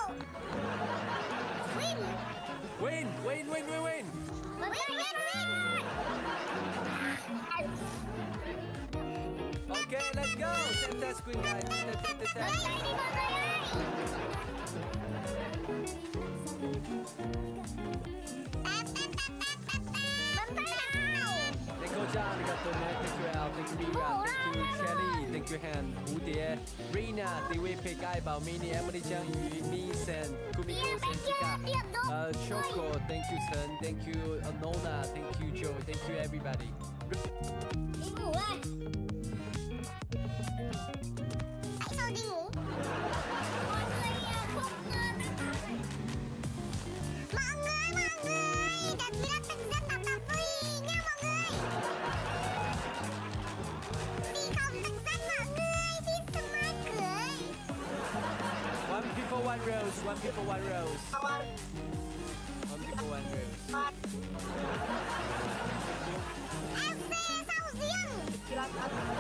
Win. Win, win, win, win, win. Okay, let's go. Test screen guys. Thank you John, thank you Al, thank you Mira, thank you Shelly, thank you Han, 蝴蝶 Rina, DVP 盖宝 Mini Emily 江鱼 Nisan, Kumiko Sentika, Choco, thank you Chen, thank you Nona, thank you Joe, thank you everybody. Đi ngủ ơi. Tại sao đi ngủ? Mọi người không mọi người đặt biết từng dân tập tập free nha mọi người. Đi không từng dân mọi người đi smart cười. One people, one rose, one people, one rose. One people, one rose. FC sau riêng. Đáp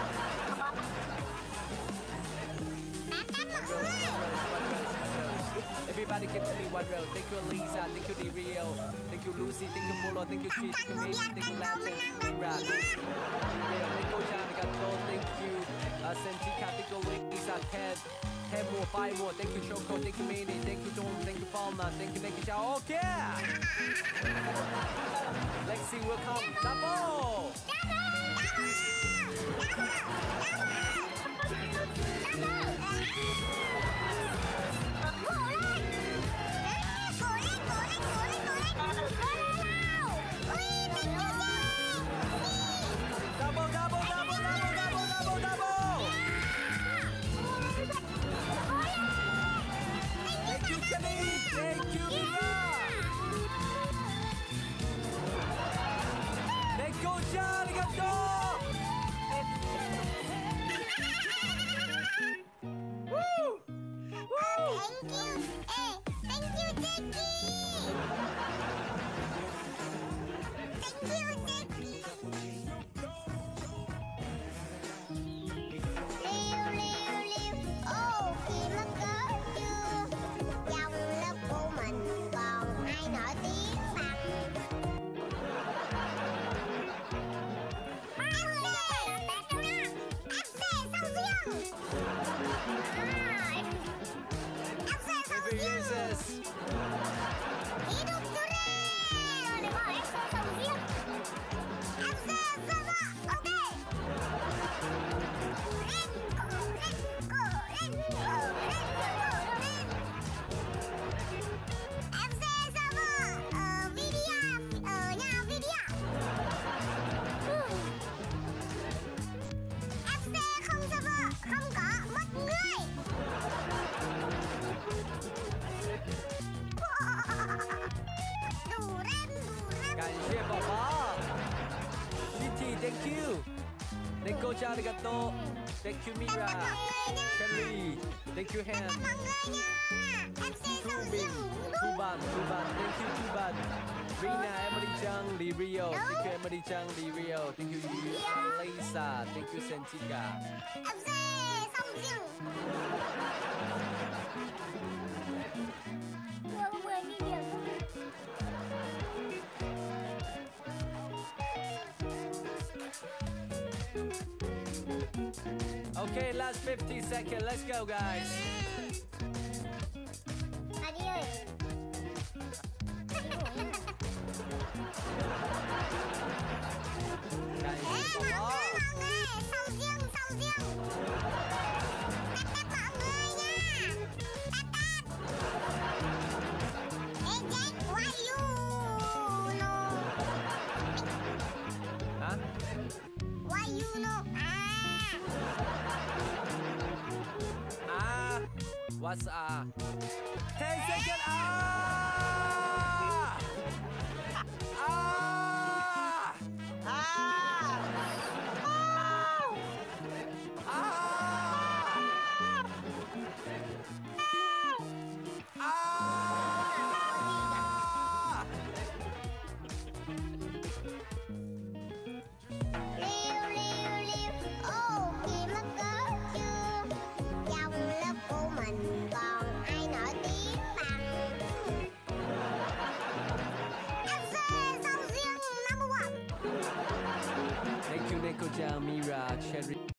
mọi người. Everybody give me one rose. Thank you Lisa, thank you Rio, thank you Lucy, thank you Molo, thank you Chi, thank you Mimi, thank you Lance, thank you Mira, thank you John, thank you Sentika, thank you Lisa, Ted, 10 more, 5 more, thank you Choco, thank you Mini, thank you Tom, thank you Palma, thank you Chao. Okay! Lexi will come. Double! Double, double, double, double, double, double, double! Thank you, Jenny! Thank you, Mira! Let's go, Charlie! Let's go! Woo! Woo! Thank you. Hey, thank you, Jackie. Thank you, Jackie. Liêu. Ô, khi mất cớ chưa? Trong lớp của mình còn ai nổi tiếng bằng FC sau riêng. FC sau riêng. Hidup keren. Để gọi FC sau riêng. FC server. Ok. FC server video ở nhà video. FC không server không có mất người. Đủ rem. 感谢宝宝 City, thank you. Thank you, Charlie. Thank you, Mira. Kelly. Thank you, Han. Mọi người nha. FC sau riêng. Tuban. Thank you, Tuban. Rina, Emily Chang, Lee Rio. Thank you, Emily Chang, Lee Rio. Thank you, Lisa. Thank you, Sentika. FC sau riêng. Vừa có 10 nghìn điểm không? Okay, last 50 seconds. Let's go, guys. Đi ơi. Cảm Mọi ơn người, 宝宝。 sau riêng. Tap mọi người nha. Tap. Ê Jack, why you no? Hả? Why you no? What's 10 seconds. Liêu. Ô, khi mất cớ chưa? Trong lớp của mình còn ai nổi tiếng bằng Neko Jam, Mira, Cherry.